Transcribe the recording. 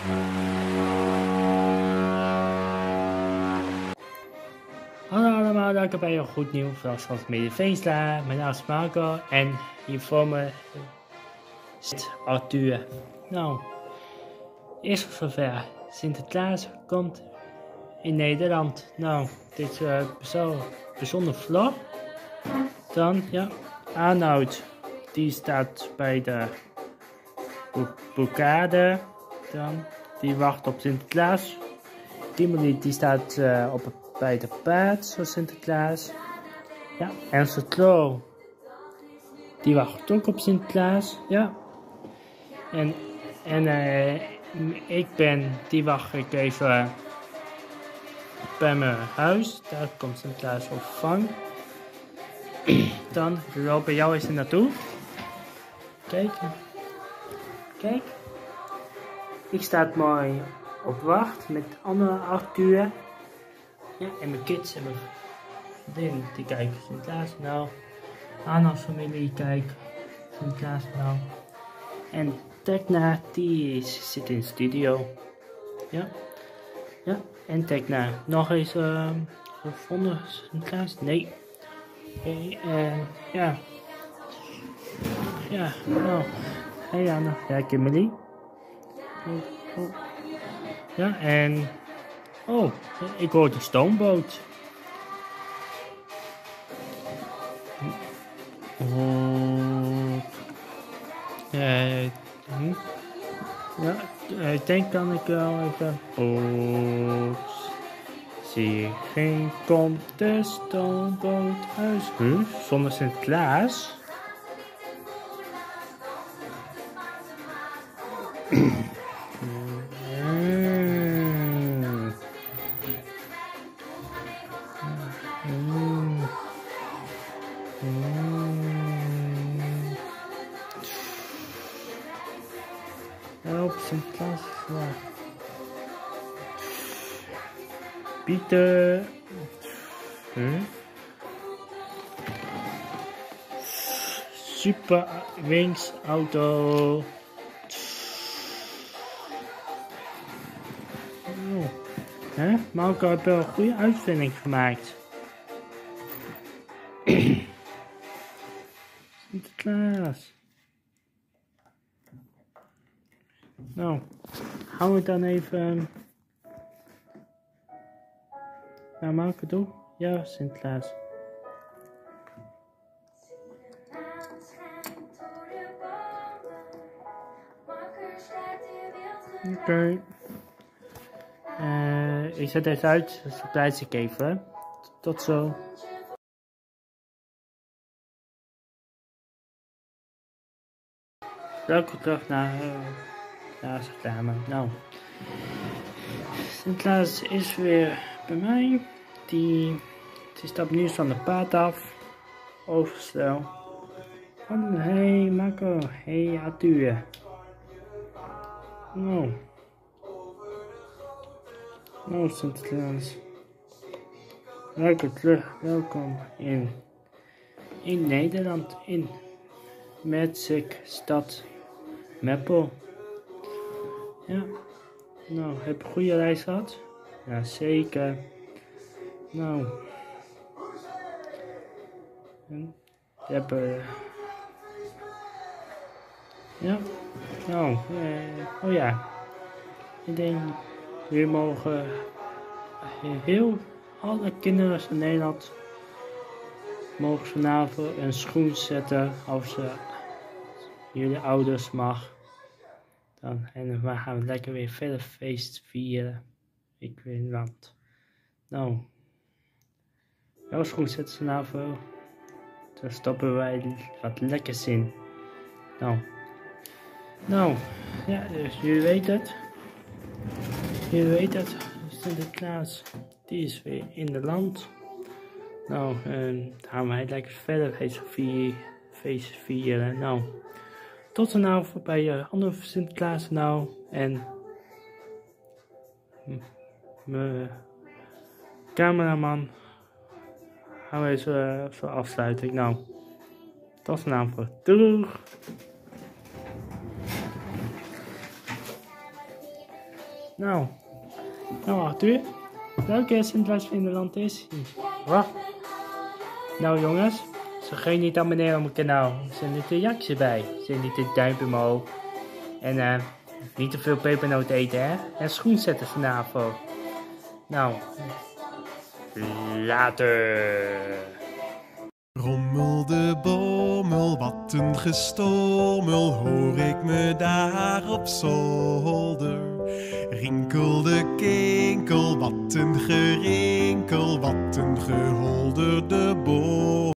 Hallo allemaal, welkom bij een goed nieuw vlog van Familie Veenstra. Mijn naam is Marco en hier voor me zit Arthur. Nou, eerst zover. Sinterklaas komt in Nederland. Nou, dit is een bijzonder vlog. Dan, ja, Arnoud, die staat bij de blokkade. Dan, die wacht op Sinterklaas. Kimberly, die staat bij de paard, zoals Sinterklaas. Ja, en Cetro, die wacht ook op Sinterklaas. Ja. En die wacht ik even bij mijn huis. Daar komt Sinterklaas opvang. Dan loop bij jou eens naartoe. Kijk. Kijk. Ik sta mooi op wacht met andere Arthur. Ja, en mijn kids en mijn vriendin die kijken Sinterklaas nou. Anna's familie kijkt Sinterklaas nou. En Tekna die zit in de studio. Ja. Ja, en Tekna. Nog eens gevonden Sinterklaas? Nee. Ja. Ja, nou. Hey Anna. Ja, Kimberly. Oh. Ja, en... Oh, ik hoor de stoomboot. Ja, ik denk kan ik wel even... Zie geen komt de stoomboot uit. Zonder Sinterklaas? Help, Sinterklaas. Pieter. Super Wings auto. Oh. Marco heeft wel een goede uitvinding gemaakt. Sinterklaas. Nou, gaan we dan even naar Marco toe? Ja, Sinterklaas. Oké. Ik zet deze uit, dus blijf ik even. Tot zo. Welkom terug naar de reclame. Nou, Sinterklaas is weer bij mij. Die stapt nu van de paard af. Overstel. Hey Marco, hey Arthur. Nou. Nou Sinterklaas. Welkom terug, welkom in Nederland, in Magic Stad Meppel. Ja, nou, heb je een goede reis gehad? Ja, zeker. Nou, je hebt ja, nou, oh ja, ik denk, we mogen alle kinderen in Nederland mogen vanavond een schoen zetten als jullie ouders mag. Dan, en we gaan lekker weer verder feest vieren. Ik weet wat. Nou, jouw schoen zetten ze vanavond. Dan stoppen wij wat lekkers in. Nou, ja, dus jullie weten het. Sinterklaas, die is weer in de land. Nou, dan gaan wij lekker verder feest vieren. Nou, tot dan nou bij je andere Sinterklaas nou. En mijn cameraman gaan we eens zo afsluiten. Nou, tot dan nou. Doeg! Nou Arthur, welke Sinterklaas-Vinderland is hij? Wat? Nou jongens, vergeet niet te abonneren op mijn kanaal. Zet niet de reactie bij. Zet niet de duimpje omhoog. En niet te veel pepernoten eten, hè. En schoen zetten vanavond. Nou, later. Rommel de bommel, wat een gestommel, hoor ik me daar op zolder. Rinkel de kinkel, wat een gerinkel, wat een geholderde bol.